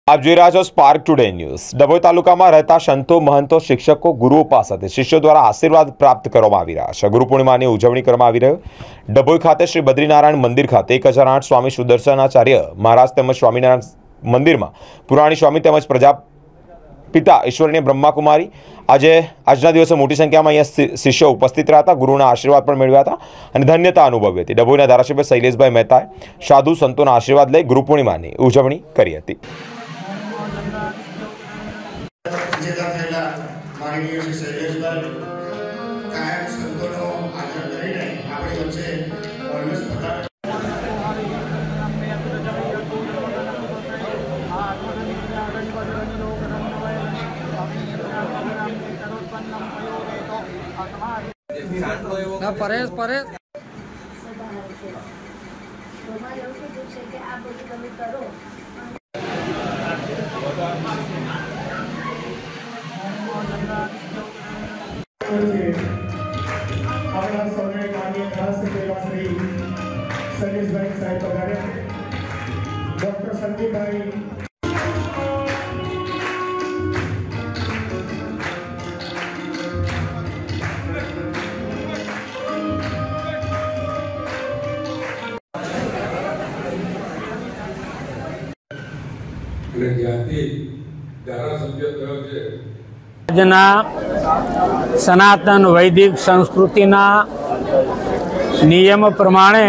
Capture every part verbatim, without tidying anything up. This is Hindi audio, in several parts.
આપ જોઈ રહ્યા છો સ્પાર્ક ટુડે ન્યૂઝ। ડભોઈ તાલુકામાં રહેતા સંતો, મહંતો, શિક્ષકો, ગુરુઓ પાસેથી શિષ્યો દ્વારા આશીર્વાદ પ્રાપ્ત કરવામાં આવી રહ્યા છે। ગુરુ પૂર્ણિમાની ઉજવણી કરવામાં આવી રહ્યો। ડભોઈ ખાતે શ્રી બદ્રીનારાયણ મંદિર ખાતે એક હજાર આઠ સ્વામી સુદર્શનાચાર્ય મહારાજ તેમજ સ્વામિનારાયણ મંદિરમાં પુરાણી સ્વામી તેમજ પ્રજાપિતા ઈશ્વરીય બ્રહ્માકુમારી આજે આજના દિવસે મોટી સંખ્યામાં અહીંયા શિષ્યો ઉપસ્થિત રહ્યા હતા। ગુરુના આશીર્વાદ પણ મેળવ્યા હતા અને ધન્યતા અનુભવી હતી। ડભોઈના ધારાસભ્ય શૈલેષભાઈ મહેતાએ સાધુ સંતોના આશીર્વાદ લઈ ગુરુ પૂર્ણિમાની ઉજવણી કરી હતી। विजेता थयेला माननीय श्री शैलेषभाई कायम संतोनो आदर करीने आपणी वच्चे ऑलवेज पधारे। ना परेश परेश આપણા સૌને માનીય ધારાસભ્ય એવા શ્રી શૈલેષભાઈ સાહેબ પધારે, ડોક્ટર સંદીપભાઈ આજના સનાતન વૈદિક સંસ્કૃતિના નિયમ પ્રમાણે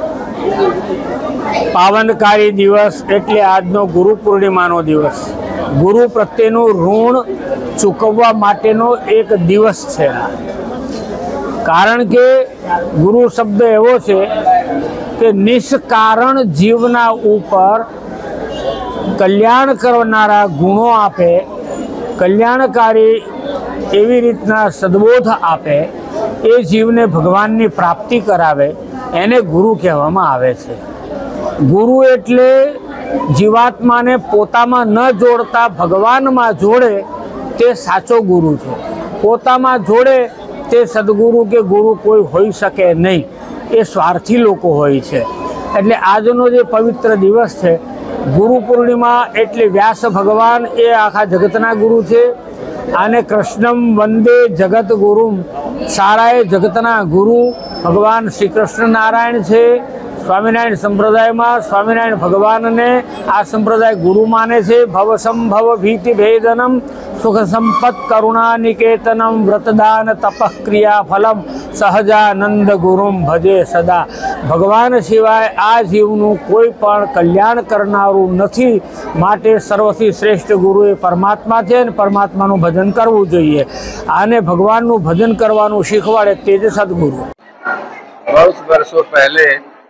પાવનકારી દિવસ એટલે આજનો ગુરુ પૂર્ણિમાનો દિવસ। ગુરુ પ્રત્યેનું ઋણ ચૂકવવા માટેનો એક દિવસ છે, કારણ કે ગુરુ શબ્દ એવો છે કે નિષ્કારણ જીવના ઉપર કલ્યાણ કરનારા ગુણો આપે, કલ્યાણકારી એવી રીતના સદબોધ આપે, એ જીવને ભગવાનની પ્રાપ્તિ કરાવે, એને ગુરુ કહેવામાં આવે છે। ગુરુ એટલે જીવાત્માને પોતામાં ન જોડતા ભગવાનમાં જોડે તે સાચો ગુરુ છે। પોતામાં જોડે તે સદગુરુ કે ગુરુ કોઈ હોઈ શકે નહીં, એ સ્વાર્થી લોકો હોય છે। એટલે આજનો જે પવિત્ર દિવસ છે ગુરુ પૂર્ણિમા એટલે વ્યાસ ભગવાન એ આખા જગતના ગુરુ છે। આને કૃષ્ણમ વંદે જગત ગુરુમ, સારાએ જગતના ગુરુ ભગવાન શ્રી કૃષ્ણ નારાયણ છે। સ્વામિનારાયણ સંપ્રદાયમાં સ્વામિનારાયણ ભગવાનને આ સંપ્રદાય ગુરુ માને છે। ભવ સંભવ ભીતિ ભેદનમ સુખ સંપત કરુણા નિકેતનમ વ્રતદાન તપક્રિયા ફલમ સહજાનંદ ગુરુમ ભજે સદા। ભગવાન સિવાય આ જીવનું કોઈ પણ કલ્યાણ કરનારું નથી, માટે સર્વથી શ્રેષ્ઠ ગુરુ એ પરમાત્મા છે અને પરમાત્માનું ભજન કરવું જોઈએ। આને ભગવાનનું ભજન કરવાનું શીખવાડે તે જ સદગુરુ। बहुत वर्षों पहले,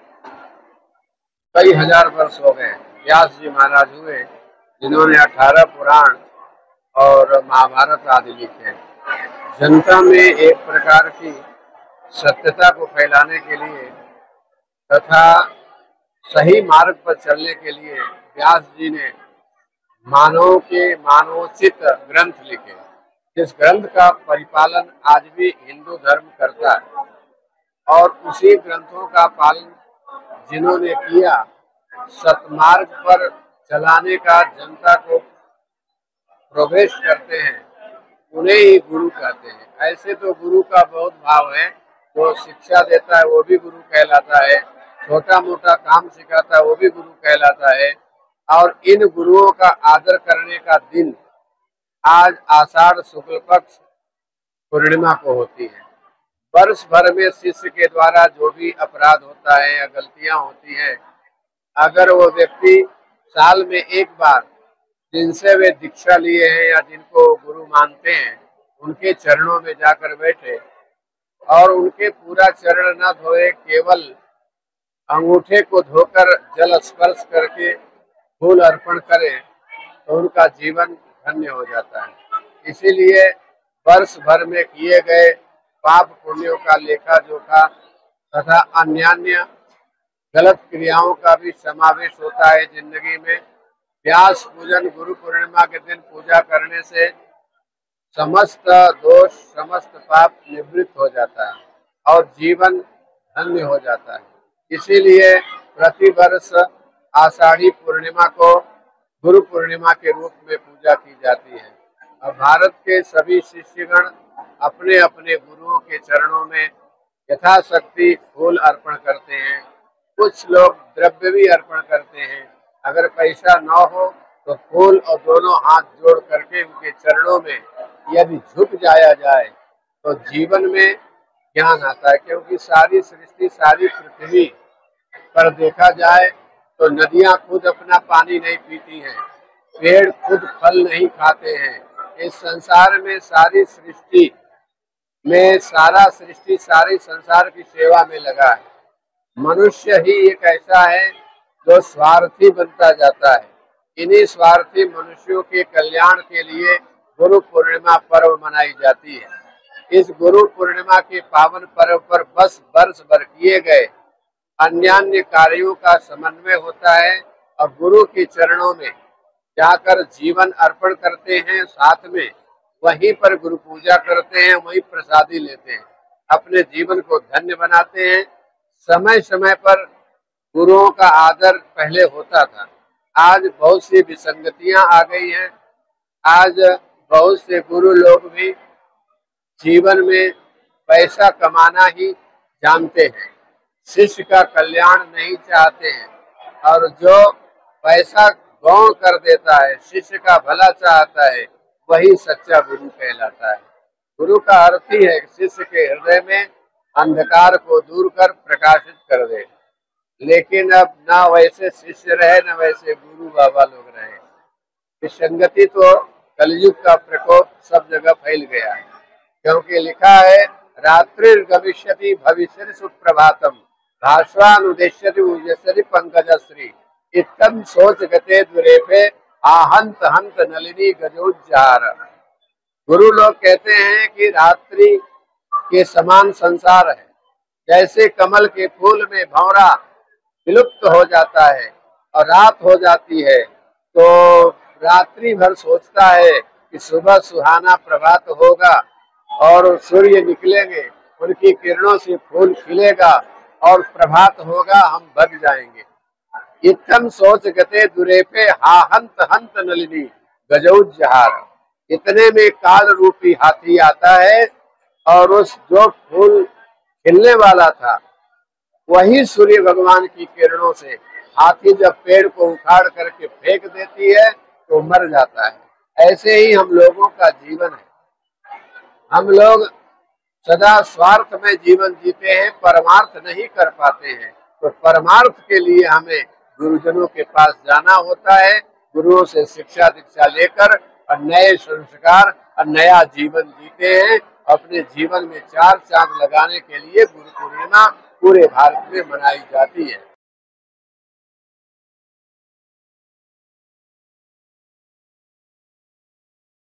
कई हजार वर्ष हो गए, व्यास जी महाराज हुए जिन्होंने अठारह पुराण और महाभारत आदि लिखे। जनता में एक प्रकार की सत्यता को फैलाने के लिए तथा सही मार्ग पर चलने के लिए व्यास जी ने मानव के मानवोचित ग्रंथ लिखे। जिस ग्रंथ का परिपालन आज भी हिंदू धर्म करता है, और उसी ग्रंथों का पालन जिन्होंने किया, सतमार्ग पर चलाने का जनता को प्रोग्रेस करते हैं, उन्हें ही गुरु कहते हैं। ऐसे तो गुरु का बहुत भाव है, जो शिक्षा देता है वो भी गुरु कहलाता है, छोटा मोटा काम सिखाता है वो भी गुरु कहलाता है। और इन गुरुओं का आदर करने का दिन आज आषाढ़ शुक्ल पक्ष पूर्णिमा को होती है। वर्ष भर में शिष्य के द्वारा जो भी अपराध होता है या गलतियां होती हैं, अगर वो व्यक्ति साल में एक बार जिनसे वे दीक्षा लिए हैं या जिनको गुरु मानते हैं, उनके चरणों में जाकर बैठे और उनके पूरा चरण न धोए, केवल अंगूठे को धोकर जल स्पर्श करके फूल अर्पण करें, तो उनका जीवन धन्य हो जाता है। इसीलिए वर्ष भर में किए गए पाप पुण्यों का लेखा जोखा तथा अन्यान्य गलत क्रियाओं का भी समावेश होता है जिंदगी में। व्यास पूजन गुरु पूर्णिमा के दिन पूजा करने से समस्त दोष समस्त पाप निवृत्त हो जाता है और जीवन धन्य हो जाता है। इसीलिए प्रतिवर्ष आषाढ़ी पूर्णिमा को गुरु पूर्णिमा के रूप में पूजा की जाती है। और भारत के सभी शिष्यगण अपने अपने गुरुओं के चरणों में यथाशक्ति फूल अर्पण करते हैं। कुछ लोग द्रव्य भी अर्पण करते हैं। अगर पैसा न हो तो फूल और दोनों हाथ जोड़ करके उनके चरणों में यदि झुक जाया जाए तो जीवन में ज्ञान आता है। क्योंकि सारी सृष्टि, सारी पृथ्वी पर देखा जाए तो नदियां खुद अपना पानी नहीं पीती हैं, पेड़ खुद फल नहीं खाते हैं। इस संसार में सारी सृष्टि में सारा सृष्टि सारे संसार की सेवा में लगा है। मनुष्य ही एक ऐसा है जो स्वार्थी बनता जाता है। इन्हीं स्वार्थी मनुष्यों के कल्याण के लिए गुरु पूर्णिमा पर्व मनाई जाती है। इस गुरु पूर्णिमा के पावन पर्व पर बस वर्ष भर किए गए अन्य अन्य कार्यों का समन्वय होता है और गुरु के चरणों में जाकर जीवन अर्पण करते हैं। साथ में वहीं पर गुरु पूजा करते हैं, वहीं प्रसादी लेते हैं, अपने जीवन को धन्य बनाते हैं। समय समय पर गुरुओं का आदर पहले होता था, आज बहुत सी विसंगतियां आ गई हैं। आज बहुत से गुरु लोग भी जीवन में पैसा कमाना ही जानते हैं, शिष्य का कल्याण नहीं चाहते हैं। और जो पैसा गौण कर देता है, शिष्य का भला चाहता है, वही सच्चा गुरु कहलाता है। गुरु का अर्थ ही है शिष्य के हृदय में अंधकार को दूर कर प्रकाशित कर दे। लेकिन अब ना वैसे शिष्य रहे, ना वैसे गुरु बाबा लोग रहे। विसंगति तो कलयुग का प्रकोप सब जगह फैल गया है। क्योंकि लिखा है रात्रिर्गमिष्यति भविष्यति सुप्रभातम भास्वानुदेश्यति उजस्यति पंकजश्री इत्थम सोच गते दुरेपे आहंत हंत नलिनी गजोज्जार। गुरु लोग कहते हैं कि रात्रि के समान संसार है। जैसे कमल के फूल में भंवरा विलुप्त हो जाता है और रात हो जाती है, तो रात्रि भर सोचता है कि सुबह सुहाना प्रभात होगा और सूर्य निकलेंगे, उनकी किरणों से फूल खिलेगा और प्रभात होगा, हम भग जाएंगे। इत्थम सोच गते दुरेपे हा हंत हंत नलिनी गजौजहार। इतने में काल रूपी हाथी आता है और उस जो फूल खिलने वाला था वही सूर्य भगवान की किरणों से हाथी जब पेड़ को उखाड़ करके फेंक देती है तो मर जाता है। ऐसे ही हम लोगों का जीवन है। हम लोग सदा स्वार्थ में जीवन जीते हैं, परमार्थ नहीं कर पाते हैं। तो परमार्थ के लिए हमें गुरुजनों के पास जाना होता है, गुरुओं से शिक्षा दीक्षा लेकर और नए संस्कार और नया जीवन जीते हैं। अपने जीवन में चार चांद लगाने के लिए गुरु पूर्णिमा पूरे भारत में मनाई जाती है।